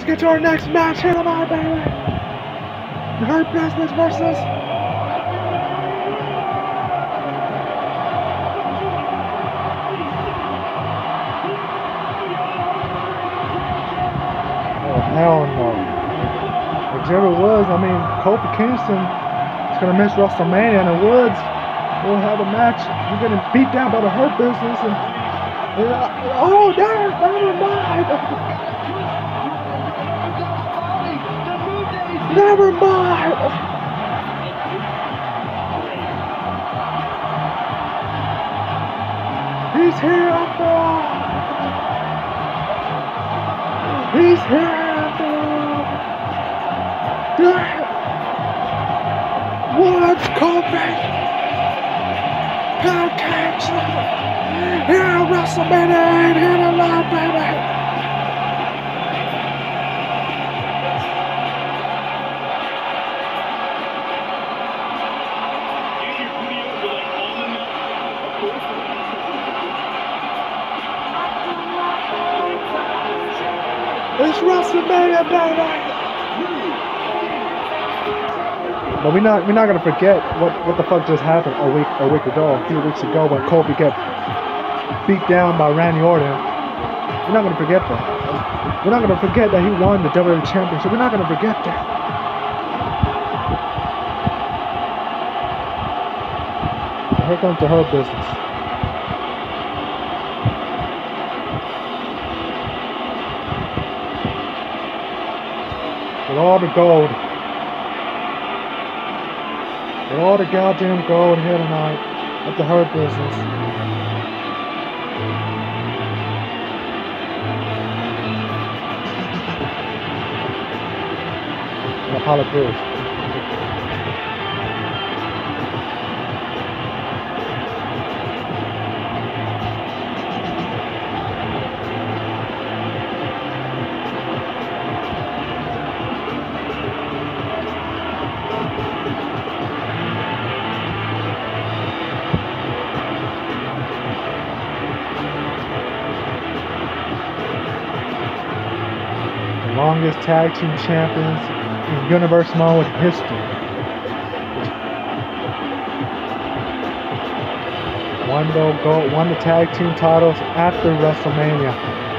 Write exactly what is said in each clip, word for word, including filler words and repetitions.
Let's get to our next match here tonight, baby. The Hurt Business versus oh hell no. Xavier Woods, I mean Kofi Kingston is gonna miss WrestleMania, and Woods will have a match. You're getting beat down by the Hurt Business, and uh, oh, never, never mind. Never mind. He's here after all. He's here after all. Woods, Kofi, pancakes. Here at WrestleMania ain't here tonight, baby. It's WrestleMania, baby. But we're not we're not gonna forget what what the fuck just happened a week a week ago, a few weeks ago when Kofi got beat down by Randy Orton. We're not gonna forget that. We're not gonna forget that he won the W W E Championship. We're not gonna forget that. Here comes the Hurt Business. With all the gold. With all the goddamn gold here tonight at the Hurt Business. And Apollo Crews. Longest tag team champions in Universe Mode history. Won the gold, won the tag team titles after WrestleMania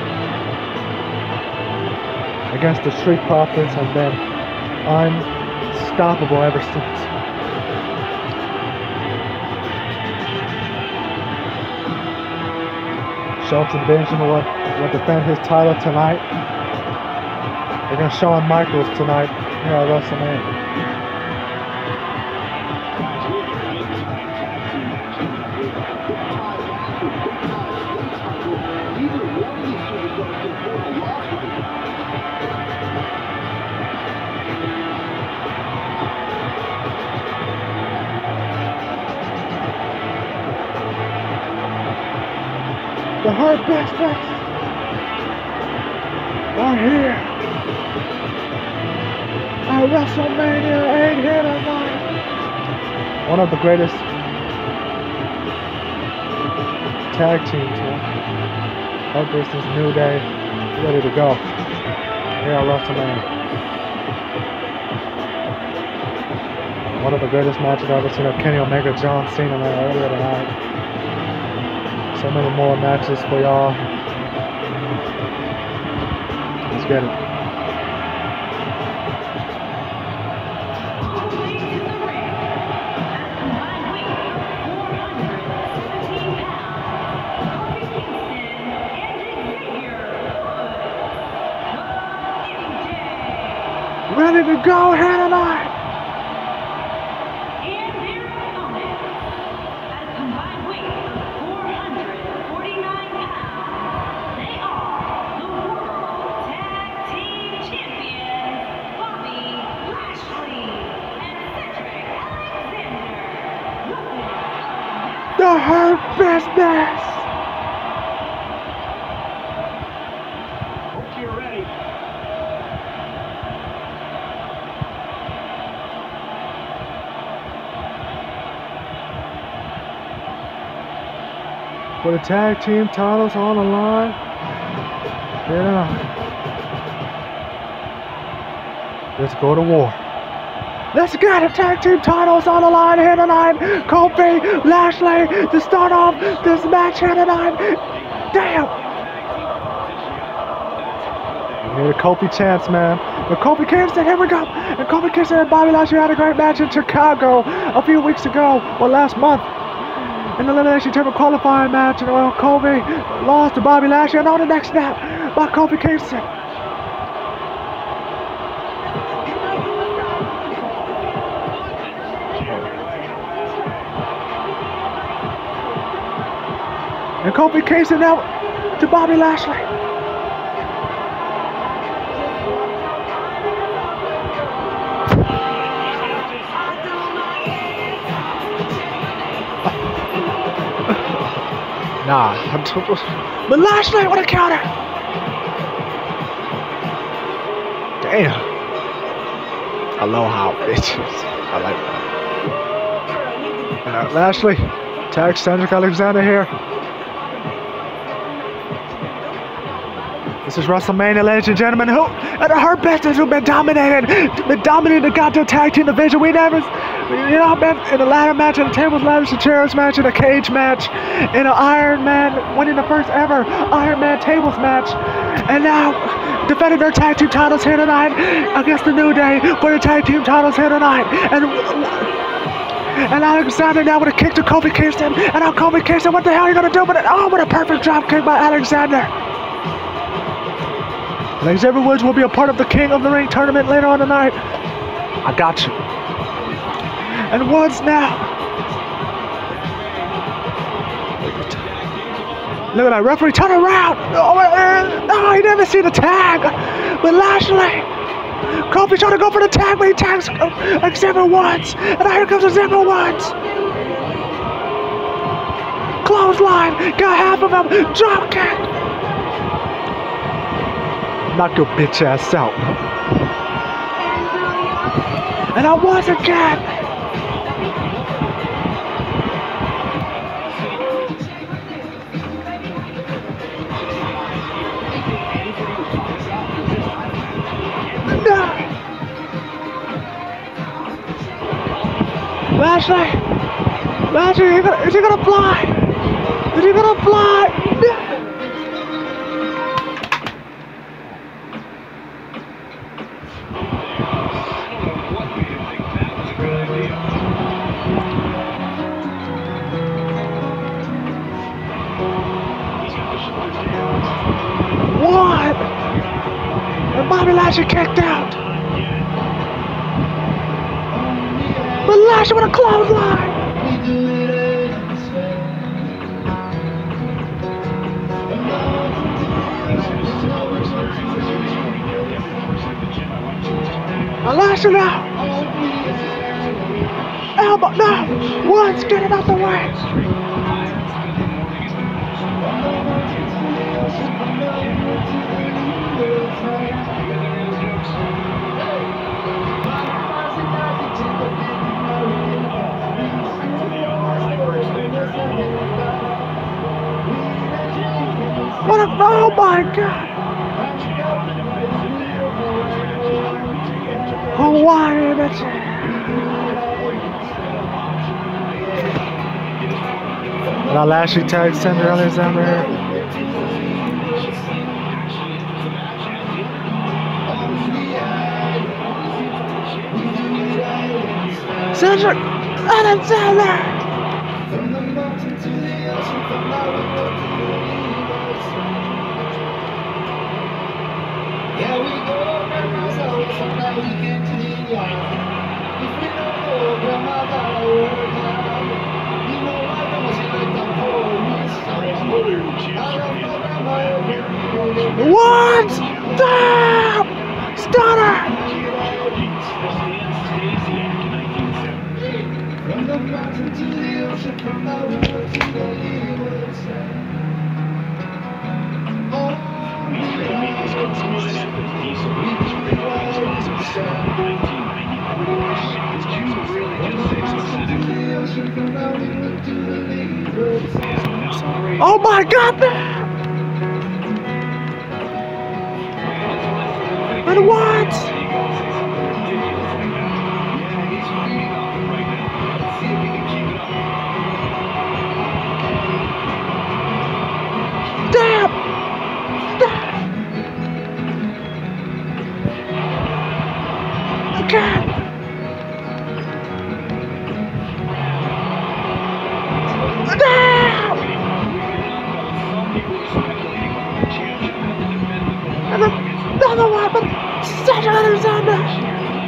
against the Street Profits, and been unstoppable ever since. Shelton Benjamin will, will defend his title tonight against Shawn Michaels tonight here at WrestleMania. The Hurt Business are here at WrestleMania eight here tonight. One of the greatest tag teams, huh? Hurt Business, New Day, ready to go here at WrestleMania. One of the greatest matches I've ever seen of Kenny Omega, John Cena, man, earlier tonight. So many more matches for y'all. Let's get it. Ready to go here tonight. The Hurt Business. Hope you're ready. For the tag team titles on the line. Get out. Let's go to war. Let's get the tag team titles on the line here tonight. Kofi, Lashley to start off this match here tonight. Damn. You hear the Kofi chants, man. But Kofi Kingston, here we go. And Kofi Kingston and Bobby Lashley had a great match in Chicago a few weeks ago, or last month. In the Elimination Chamber qualifying match, and well, Kofi lost to Bobby Lashley, and on the next snap by Kofi Kingston. And Kofi Kingston now to Bobby Lashley. Nah, but Lashley with a counter. Damn. Aloha, bitches. I like that. Uh, Lashley, tag Cedric Alexander here. This is WrestleMania, ladies and gentlemen. Who and the Hurt Business who've been dominated, been dominating the goddamn tag team division. We never, you know, been in a ladder match, in a tables, ladders, and chairs match, in a cage match, in an Iron Man winning the first ever Iron Man tables match, and now defending their tag team titles here tonight against the New Day for the tag team titles here tonight. And and Alexander now with a kick to Kofi Kingston, and now Kofi Kingston, what the hell are you gonna do? But oh, what a perfect drop kick by Alexander. Xavier Woods will be a part of the King of the Ring tournament later on tonight. I got you. And Woods now. Look at that referee, turn around. Oh, oh, he never see the tag. But Lashley. Kofi trying to go for the tag, but he tags Xavier Woods. And here comes Xavier Woods. Clothesline, got half of him. Drop kick. Knock your bitch ass out. And I was again. No. Lashley. Lashley, is he gonna, is he gonna fly? Is he gonna fly? No. What? And Bobby Lashley kicked out. But Lashley with a clothesline. And Lashley now. Elbow, no. Woods, get it out the way. What a, oh my God. Hawaii, that's it. Now Lashley tags Cedric Alexander. Cedric Alexander. What? Stop! Stunner! Oh my God! And what?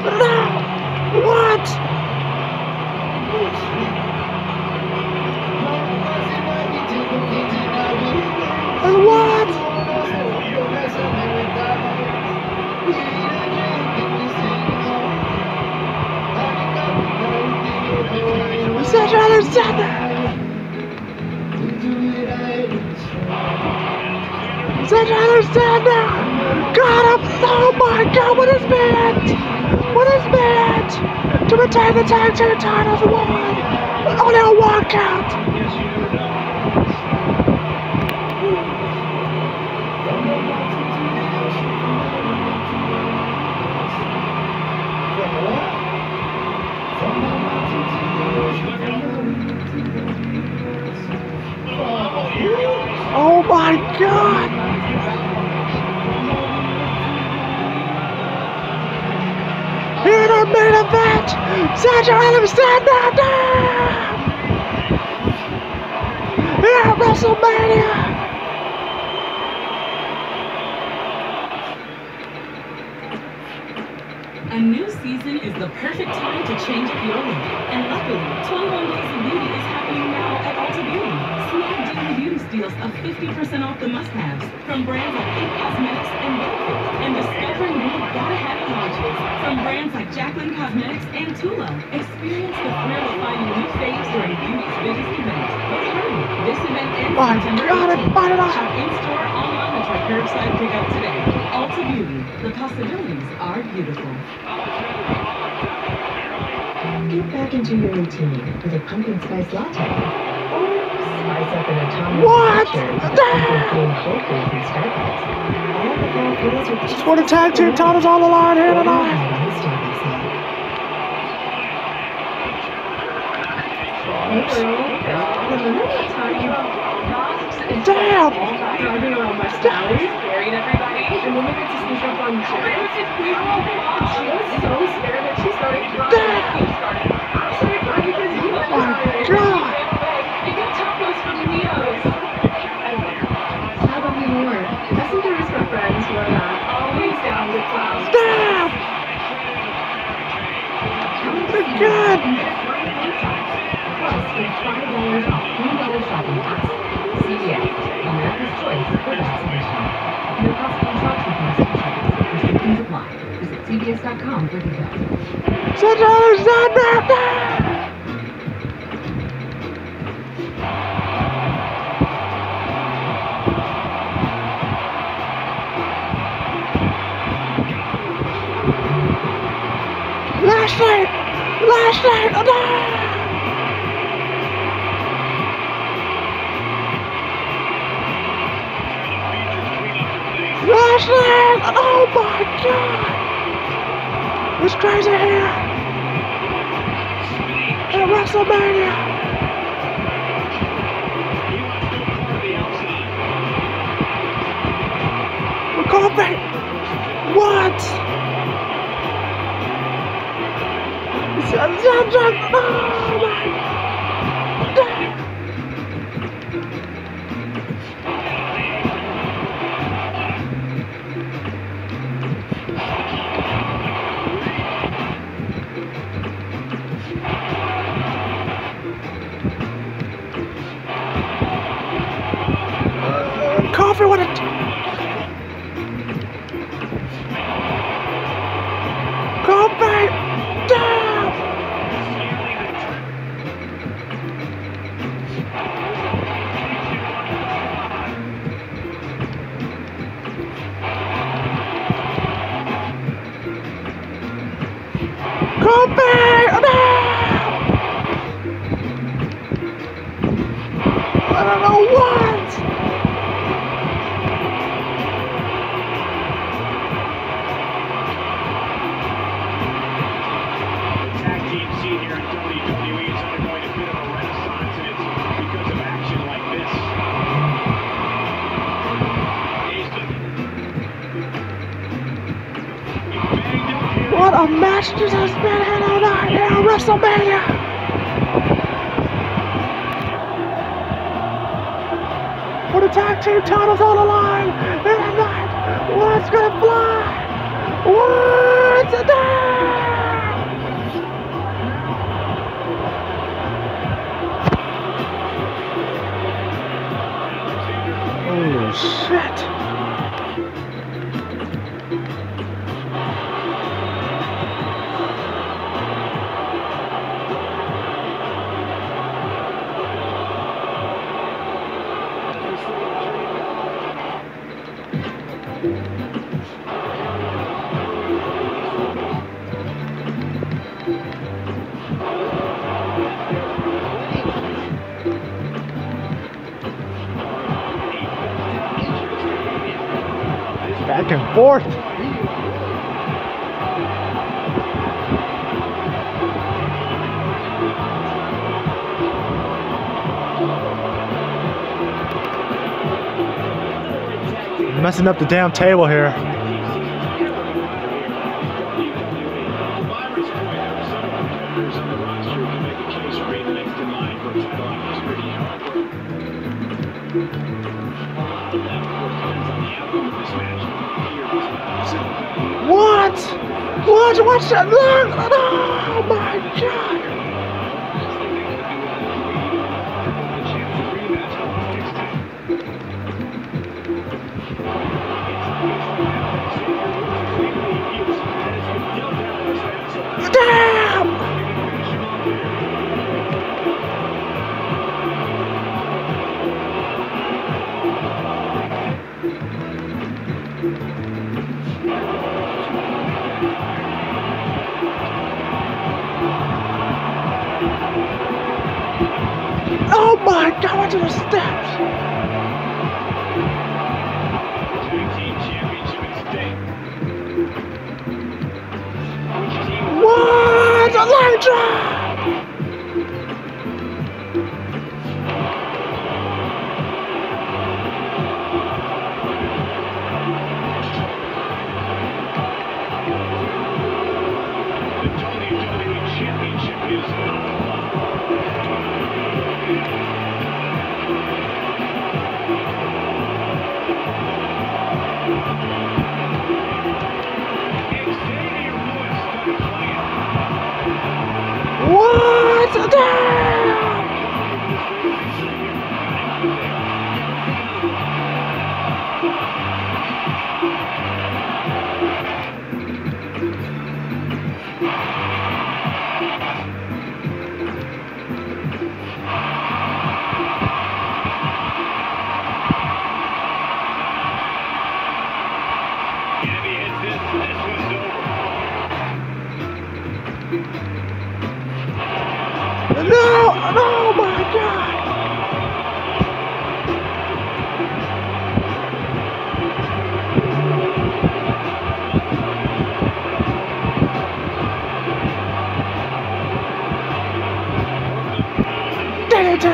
No! What? And what? Cedric Alexander! Cedric Alexander! Got him! Oh my god, what is that? What is that? To retain the tag team titles won! Only a one count! Oh my god! In our main event, Cedric Alexander here at WrestleMania! A new season is the perfect time to change up your look. And luckily, twenty-one Days of Beauty is happening now at Ulta Beauty. Snag daily beauty steals of fifty percent off the must-haves from brands like It Cosmetics and Benefit. And discover new gotta-have-it launches from brands like Jacqueline Cosmetics and Tula. Experience the thrill of finding new faves during beauty's biggest event. But hurry, this event ends My September god, I eighteenth. bought it off! Shop in-store, online, or try curbside pickup today. Ulta Beauty. The possibilities are beautiful. Get back into your routine with a pumpkin spice latte. Or spice up an atomic What? with a pumpkin cream cold brew from Starbucks. All the fabulous with Just want to tag team titles on the line here tonight! on the Starbucks app. Hey girl, remember that time you Damn! driving around my valley, scaring everybody, and then we had to sneak up on Jen? She was so scared that she started crying. Damn! She started crying because you were My crying. god! You got tacos from Leo's. How about me more? Messengers for friends who are not always down with clouds. Damn! Good god! Plus, get five dollars off three dollar shopping pass. C V S, America's Choice for vaccination. No cost of instruction plus insurance. Restrictions apply. Visit C B S dot com for details. Cedric Alexander! Last night! Last night! Oh, no! Last night! Oh my god! It's crazy here! At WrestleMania! McCarthy! What? Oh my god! Coffee with it. Coffee down. Coffee down. I don't know what. What a match this has been here tonight here at WrestleMania! For the tag team titles on the line here tonight, what's gonna fly? What? What? Oh shit. Back and forth. Messing up the damn table here. What? What? What's that? Oh my god! Damn! Oh my god, went to the steps! What? A line drive! What? Damn! No! Oh my god! D D T!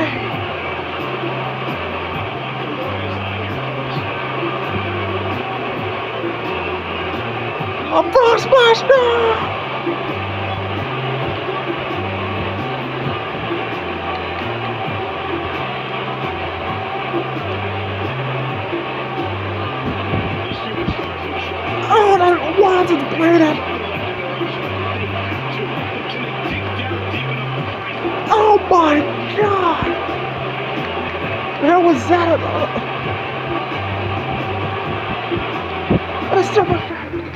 A frog splash! No! Oh, I wanted to play that. Oh my god! Where was that? That's so much.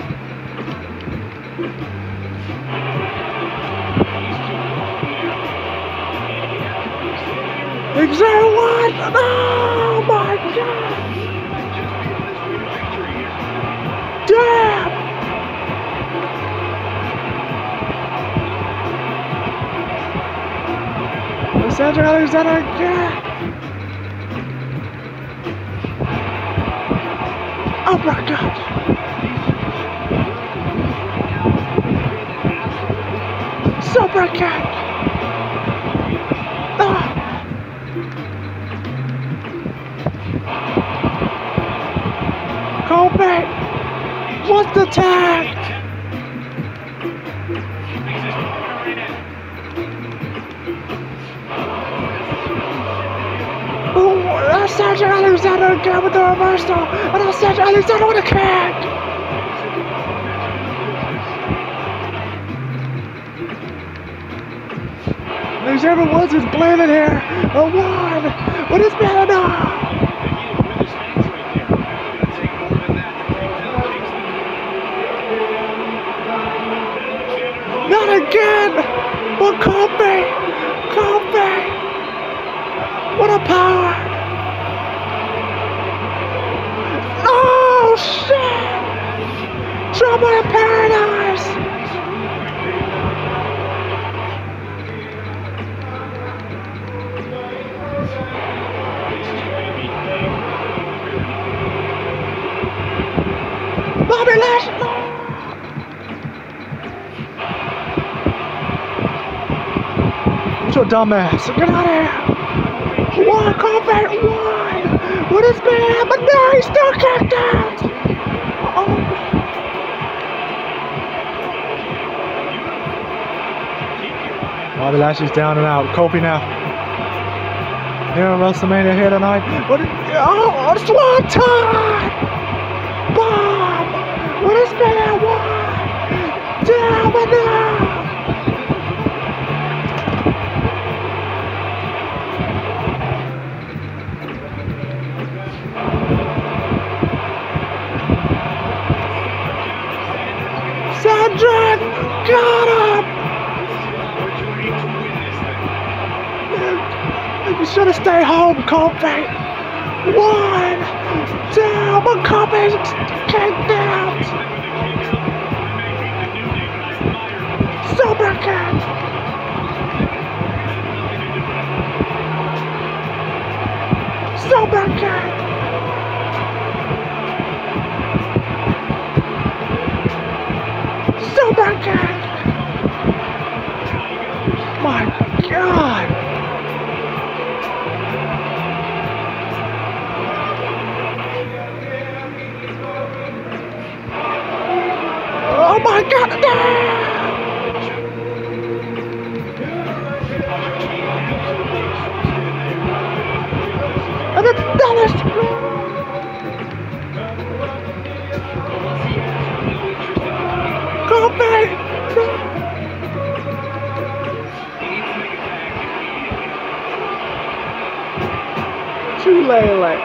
Exactly what? Oh my god! Damn! Sandra Alexander again! Oh my god! Super cat! Ah! Call back! What's the tag? Oh, that's Sandra Alexander again with the reversal, and that's Sandra Alexander with a kick! Xavier Woods is bleeding here. A one. What is better now? Not again. But Kofi. Kofi. What a power. Oh shit. Trouble in Paradise. Bobby Lashley! You're a dumbass. Get out of here! One, combat, one! What is bad? But no, he's still kicked out! Oh. Bobby Lashley's down and out. Kofi now. Here at WrestleMania here tonight. What is, oh, it's one time! Bob! What is that? One! Down and out! Cedric! Got him! You should have stayed home, Kofi! One! Down! But Kofi's kicked out! Super kick! Super kick! Super kick! My God! Oh my God! And it's Dallas! Kofi! Too late.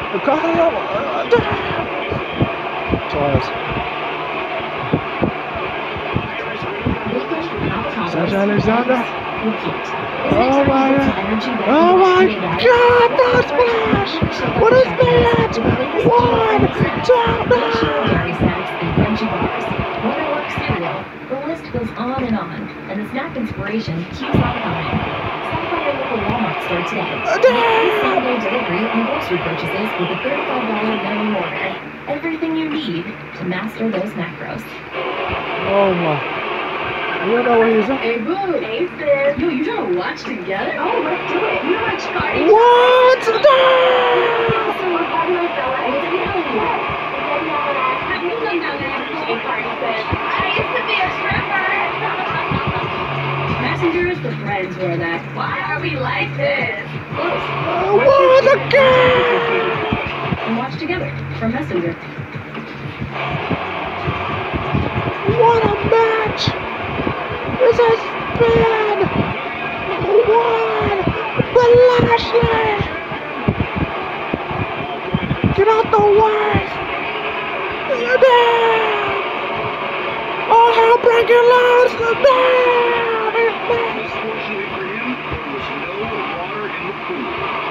Sasha Alexander. Oh my God. Oh my God, that splash! What is that? One, two, Dairy snacks and crunchy bars. Wonderwork cereal. The list goes on and on, and the snack inspiration keeps on coming. Stop by your local Walmart store today. Same-day delivery and grocery purchases with a thirty-five dollar minimum order. Everything you need to master those macros. Oh my. You know where he's at? Hey, boo. Hey, sis. Yo, you trying to watch together? Oh, let's do it. You watch Cardi. What? So we're party with Bella. I used to be really good. You look down there and appreciate Cardi said, I used to be a stripper. Messengers, the friends were that. Why are we like this? Uh, what again? And watch together from Messenger. What a match! This is bad! One! But Lashley! Get out the way! Down! Oh, hell breaking loose! Down! Unfortunately for him, there was no water in the pool.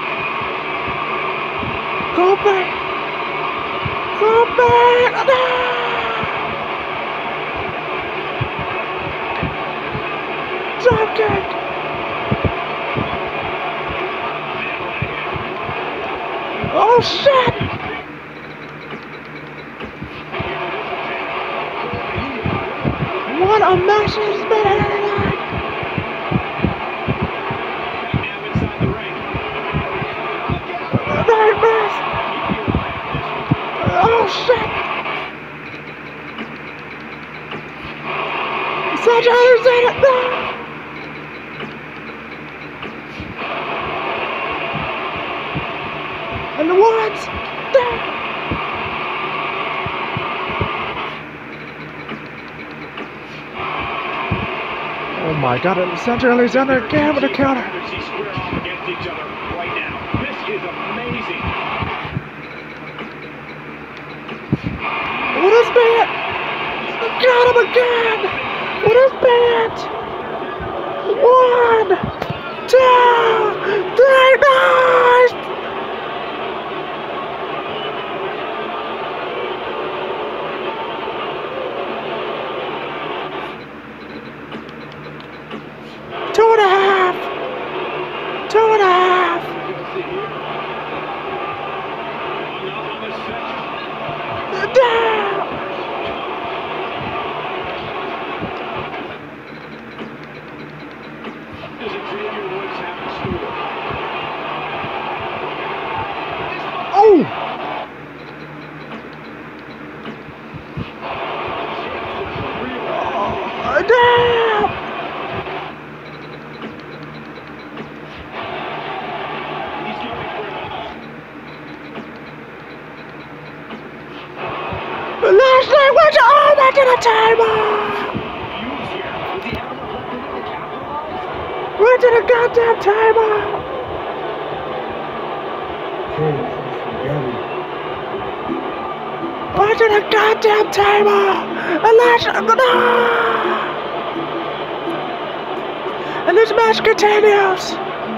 Go back! Go back! Down! Drop kick! Oh shit! What a match has been here tonight! Very fast! Oh shit! Such others in it! No! And the ones there. Oh my God, Cedric Alexander again with a counter. Square off against each other right now. This is amazing. What is that? Got him again! What is that? One, two, three, nice! Two and a half! Two and a half! Down! Oh! Oh, damn! Lashley went over to the table! Went to the goddamn table! Went to the goddamn table! And Lashley, no! And this match continues!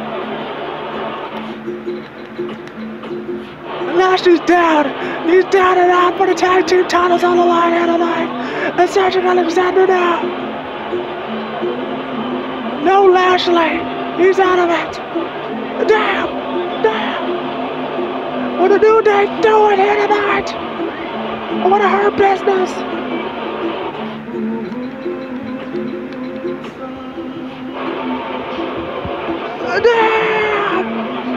Lashley's down. He's down and out for the tag team titles on the line here tonight. And Cedric Alexander now. No Lashley. He's out of it. Damn. Damn. What a New Day doing here tonight? What a her business. Damn.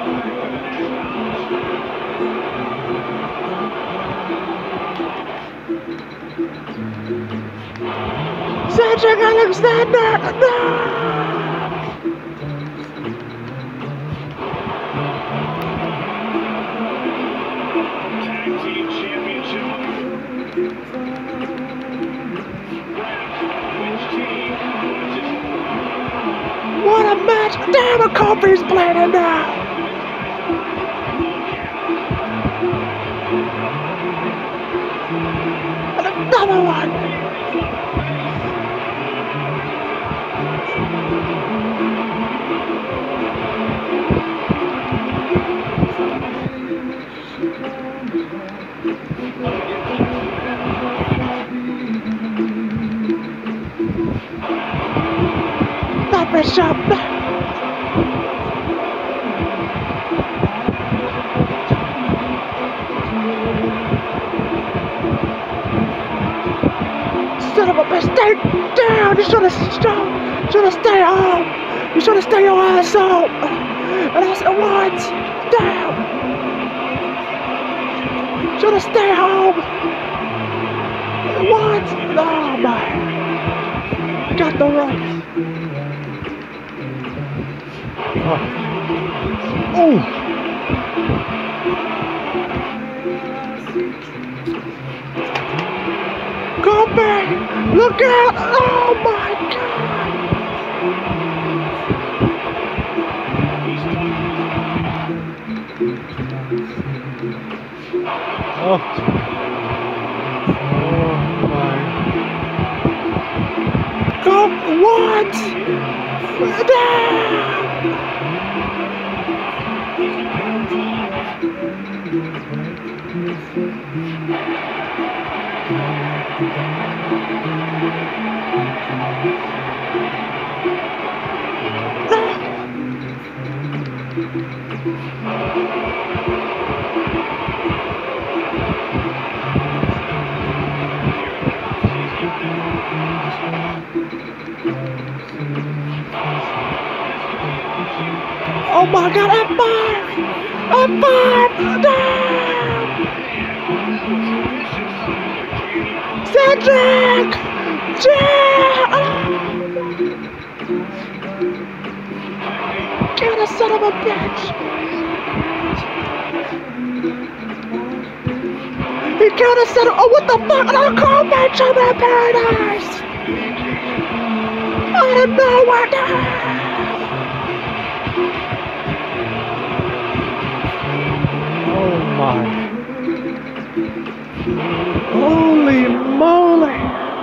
Cedric Alexander, no! Tag Team Championship. Which team wins it? What a match! Damn, a Kofi's playing it now! And another one! Not Bishop! Son of a bitch, stay down! You should've stayed, should've stayed home! You should've stayed your ass home! And I said, what? Down! Should've stayed home! What? Oh my! Got the right! Oh! Oh. Come back! Look out! Oh my God! Oh. Oh my. Come what? Damn! Oh my God, I'm five! I'm five! Damn! Cedric! Damn! Get a son of a bitch! He killed a son of- oh what the fuck? I'll call my children paradise! Out of nowhere. Oh my. Holy moly.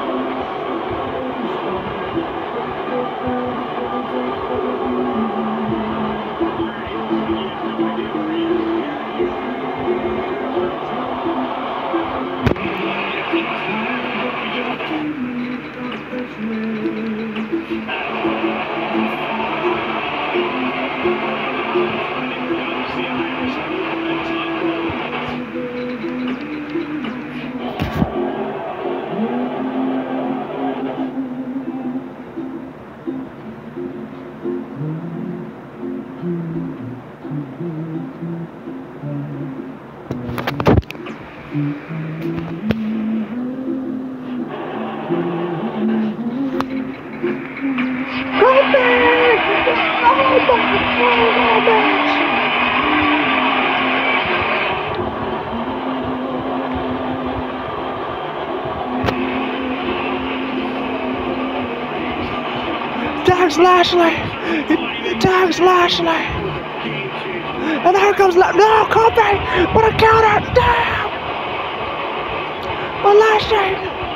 Tags Lashley! Tags Lashley! And here comes La- No, Kofi! What a counter! Damn! But Lashley!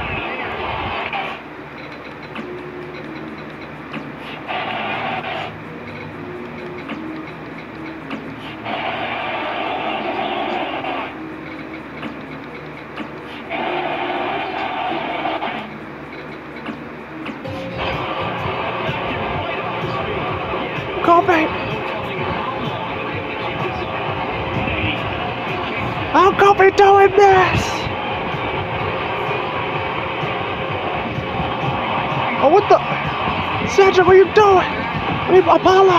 Kofi! How Kofi doing this? Oh, what the? Cedric, what are you doing? I mean, Apollo!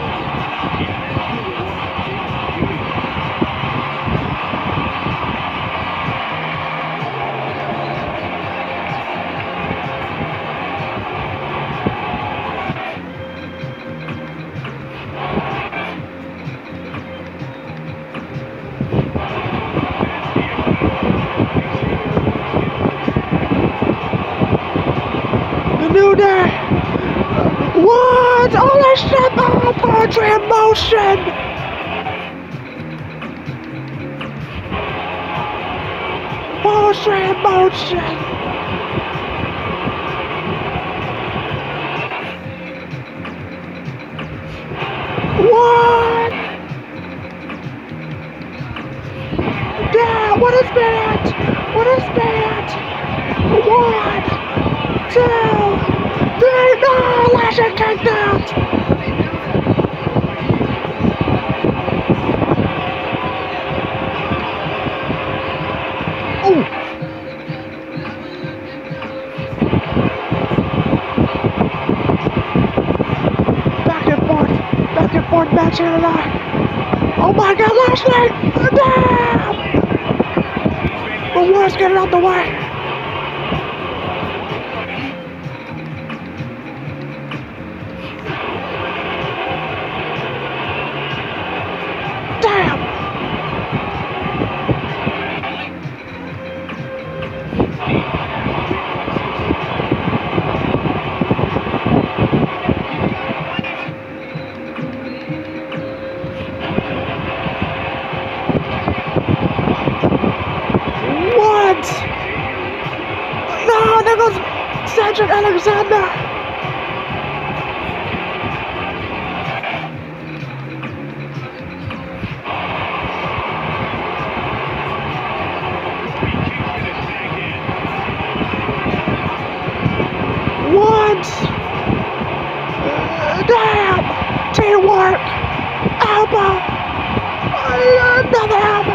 New Day! What? Holy shit! Oh, poetry in motion! Poetry in motion! What? Damn! What is that? What is that? One, two, three, no! Lashley kicked out! Oh! Back and forth, back and forth, match here tonight. Oh my God, Lashley! Damn! The war's getting out the way. No, there goes Cedric Alexander. What? Damn! Teamwork. Elbow. Another elbow.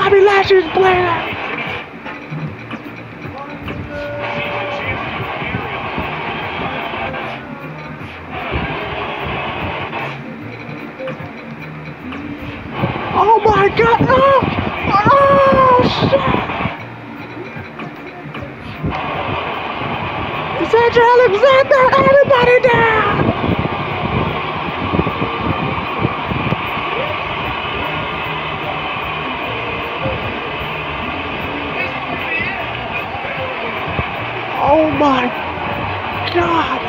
Bobby Lashley's bleeding. Oh my God! Oh! Oh shit! Cedric Alexander, everybody down! Oh my God!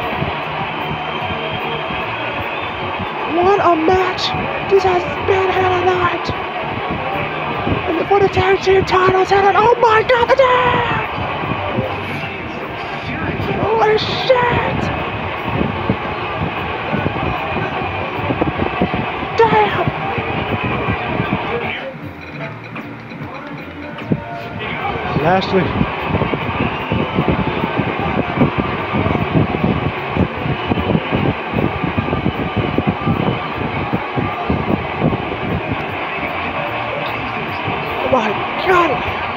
What a match! This has been hell night! And for the tag team titles, and oh my God, the tag! Holy shit! Damn! Lashley. Oh my God!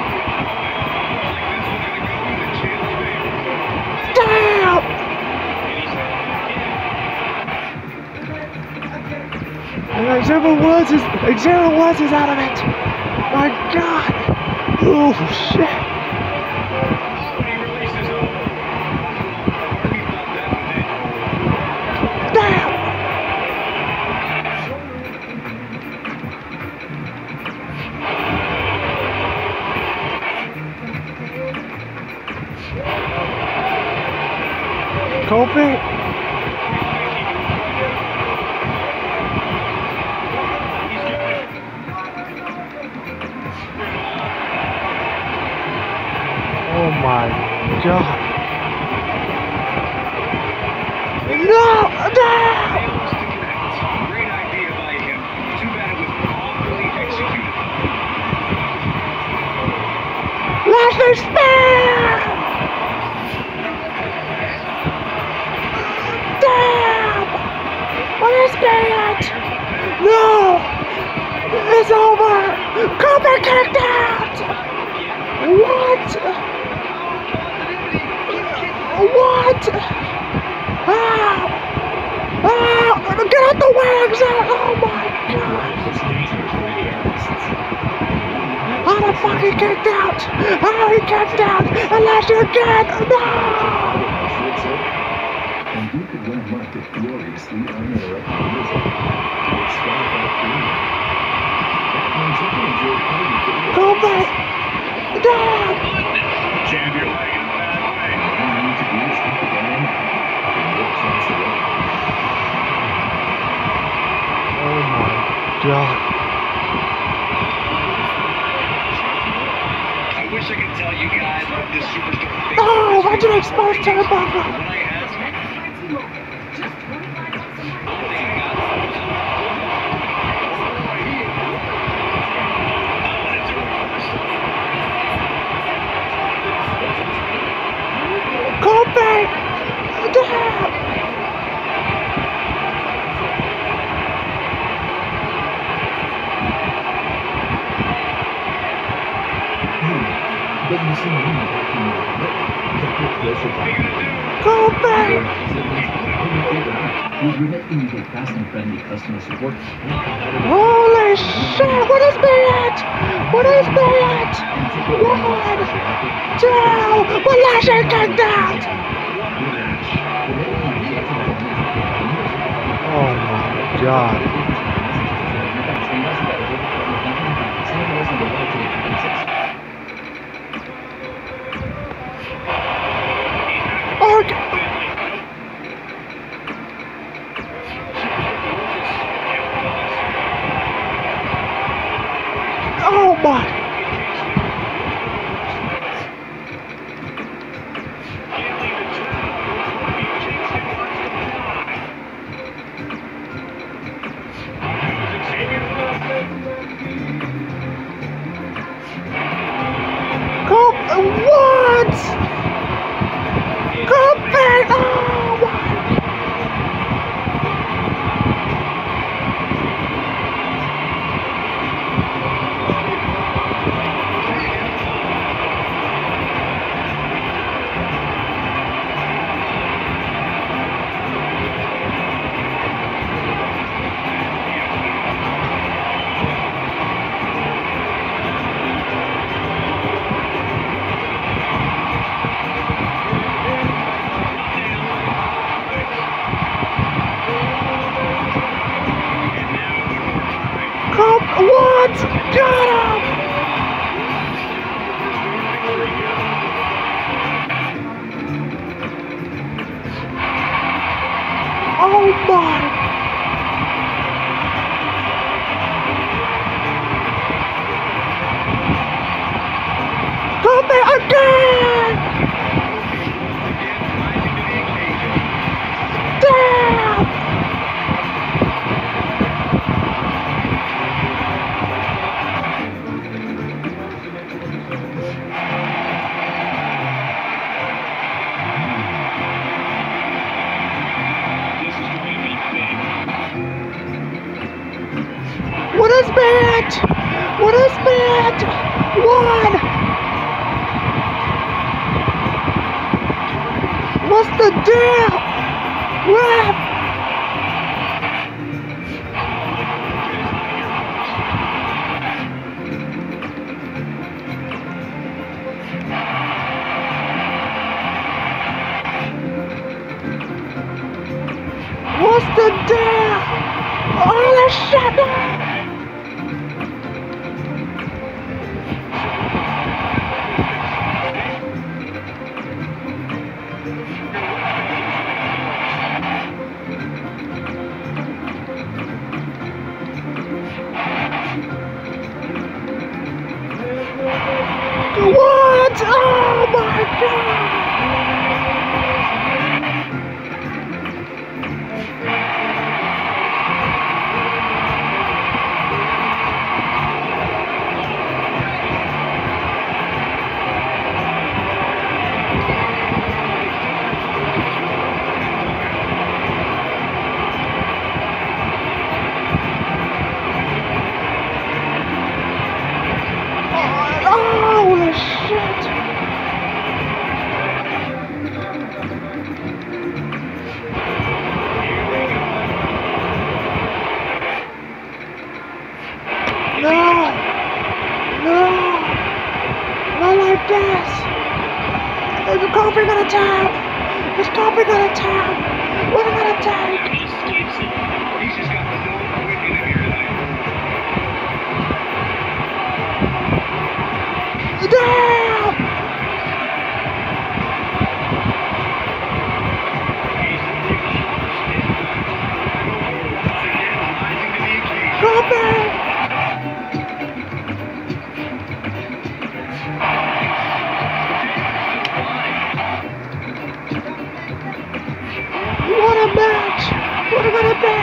Damn! And Xavier Woods is Xavier Woods is out of it. My God! Oh shit! Damn! Kofi. Oh my God. No! No! Great idea by him. Too bad it was awfully executed. Lashley spear! Damn! What is that? No! It's over! Kofi kicked out! What? What? Ah! Ah! Get out the way, Exile! Oh my God! Oh, the fuck he kicked out! Oh, he kicked out! And Lashley again! No! And you could run market gloriously uninterrupted music. It's Spotify premium. That means you can enjoy party videos. Go back! Down! Champion leg in a bad way. All you need to do is hit the button and you'll chance to win. Oh my God. I wish I could tell you guys what this superstar Oh, why'd you expose Turnbuckle? Kofi! Damn! But you see me back in the the quick closer back. Kofi! We remotely get fast and friendly customer support. Holy shit! What is that? What is that? One! Two! Well, Lashley kicked out! Oh my God. Oh, God. Oh my! Go! What? Go back! Oh my! What? Got him! Oh my! Come back again! Damn! What is that? What is that? One! What's the deal? Ref! What's the deal? Holy shit! What? Oh my god! Holy shit! No! No! Not like this! Is Kofi gonna tap? Is Kofi gonna tap? What am I gonna take? He's just got the no wicket in here tonight. Damn! Kofi! What a match! What a gonna be!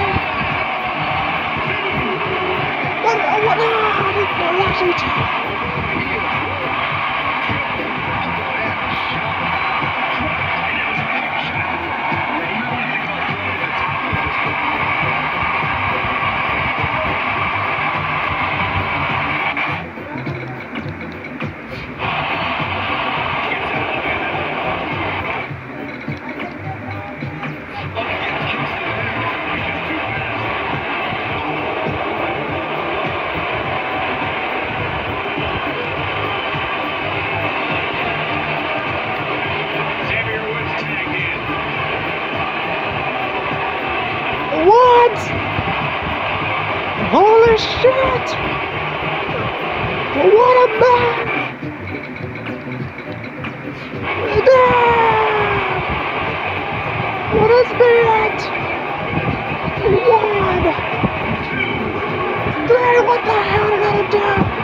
What? What? Ah! They're actually tied. What? Holy shit! What a man! Damn! What is that? One! Three! What the hell are I gonna do?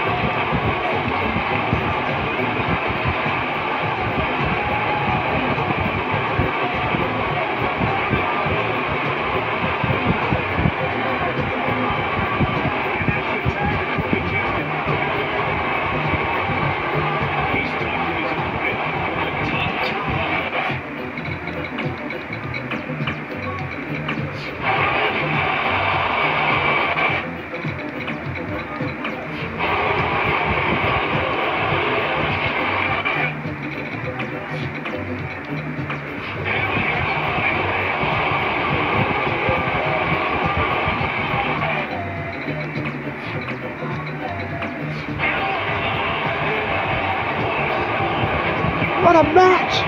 What a match!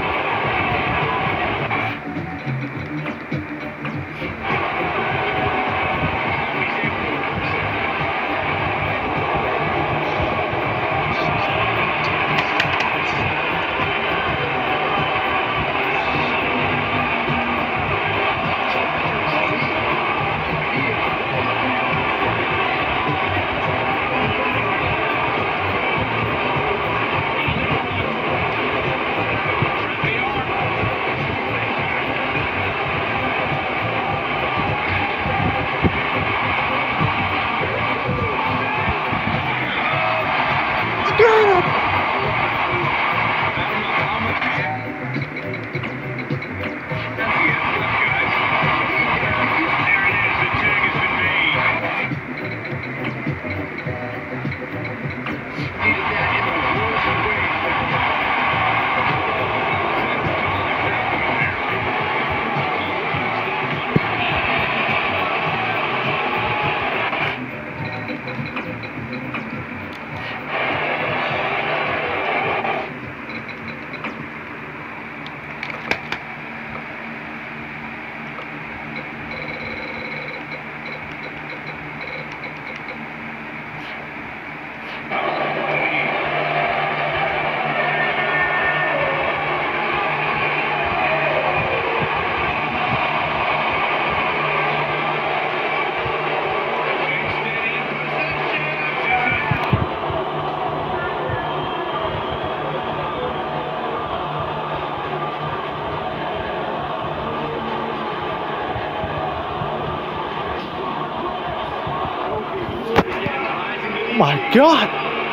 my God!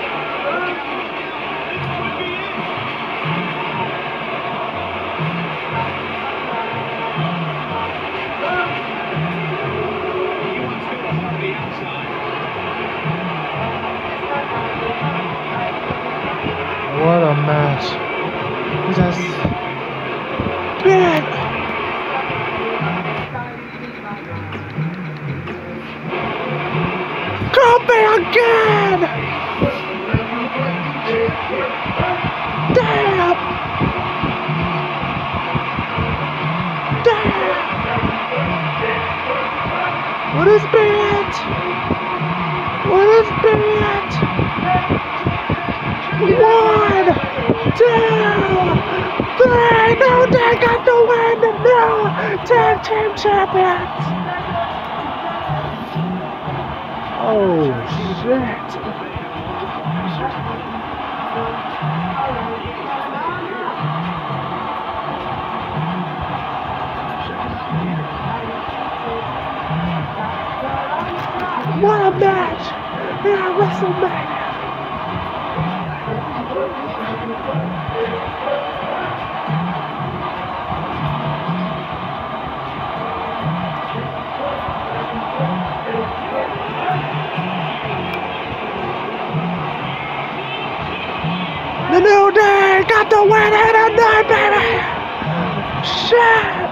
What a match! Just big. Kobe again! Damn! Damn! What is it? What is it? One, two, three! No, they got the win! No! Tag team champions! Oh shit! What a match! Yeah, WrestleMania! The New Day got the win in a night, baby! Shit!